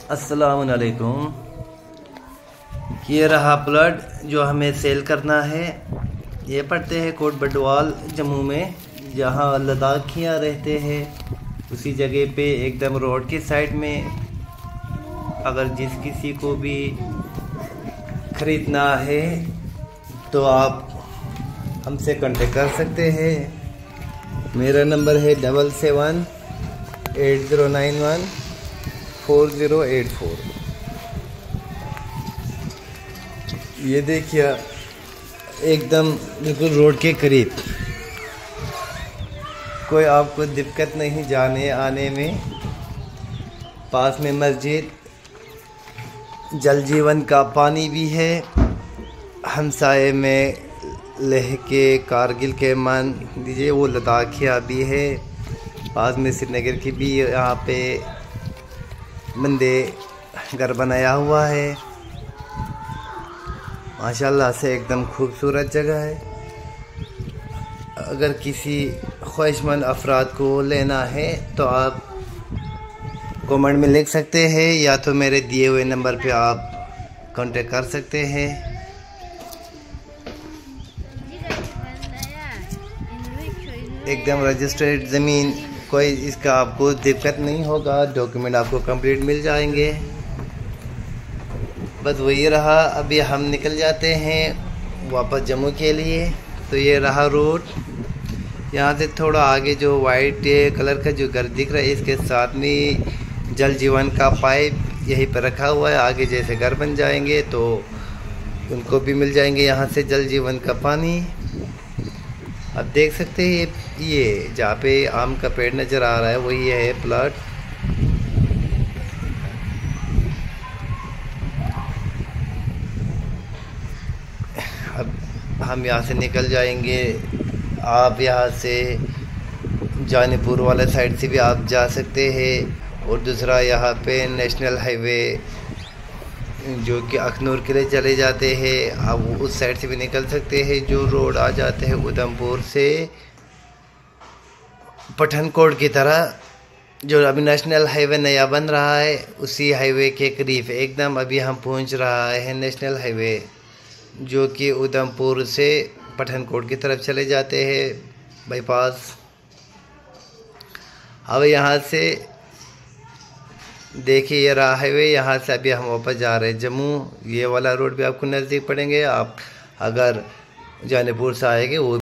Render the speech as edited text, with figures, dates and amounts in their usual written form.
अस्सलामुअलैकुम। ये रहा प्लॉट जो हमें सेल करना है। ये पड़ते हैं कोट बडवाल जम्मू में, जहाँ लद्दाखियाँ रहते हैं उसी जगह पे एकदम रोड की साइड में। अगर जिस किसी को भी ख़रीदना है तो आप हमसे कांटेक्ट कर सकते हैं। मेरा नंबर है 7780914084। ये देखिए एकदम बिल्कुल रोड के करीब, कोई आपको दिक्कत नहीं जाने आने में। पास में मस्जिद, जल जीवन का पानी भी है। हमसाए में लेह के, कारगिल के मान दीजिए, वो लद्दाखिया भी है। पास में श्रीनगर की भी यहाँ पे बंदे घर बनाया हुआ है। माशाल्लाह से एकदम खूबसूरत जगह है। अगर किसी ख्वाहिशमंद अफराद को लेना है तो आप कमेंट में लिख सकते हैं, या तो मेरे दिए हुए नंबर पे आप कांटेक्ट कर सकते हैं। एकदम रजिस्टर्ड ज़मीन, कोई इसका आपको दिक्कत नहीं होगा। डॉक्यूमेंट आपको कंप्लीट मिल जाएंगे। बस वही रहा। अभी हम निकल जाते हैं वापस जम्मू के लिए। तो ये रहा रोड। यहाँ से थोड़ा आगे जो वाइट कलर का जो घर दिख रहा है, इसके साथ में जल जीवन का पाइप यहीं पर रखा हुआ है। आगे जैसे घर बन जाएंगे तो उनको भी मिल जाएंगे यहाँ से जल जीवन का पानी। आप देख सकते हैं ये जहाँ पे आम का पेड़ नज़र आ रहा है वही है प्लॉट। अब हम यहाँ से निकल जाएंगे। आप यहाँ से जानीपुर वाले साइड से भी आप जा सकते हैं, और दूसरा यहाँ पे नेशनल हाईवे जो कि अखनूर के लिए चले जाते हैं, आप उस साइड से भी निकल सकते हैं। जो रोड आ जाते हैं उधमपुर से पठानकोट की तरह, जो अभी नेशनल हाईवे नया बन रहा है उसी हाईवे के करीब एकदम अभी हम पहुंच रहा है नेशनल हाईवे, जो कि उधमपुर से पठानकोट की तरफ चले जाते हैं बाईपास। अब यहाँ से देखिए ये रहा हाईवे। यहाँ से अभी हम वापस जा रहे हैं जम्मू। ये वाला रोड भी आपको नज़दीक पड़ेंगे। आप अगर जानीपुर से आएंगे वो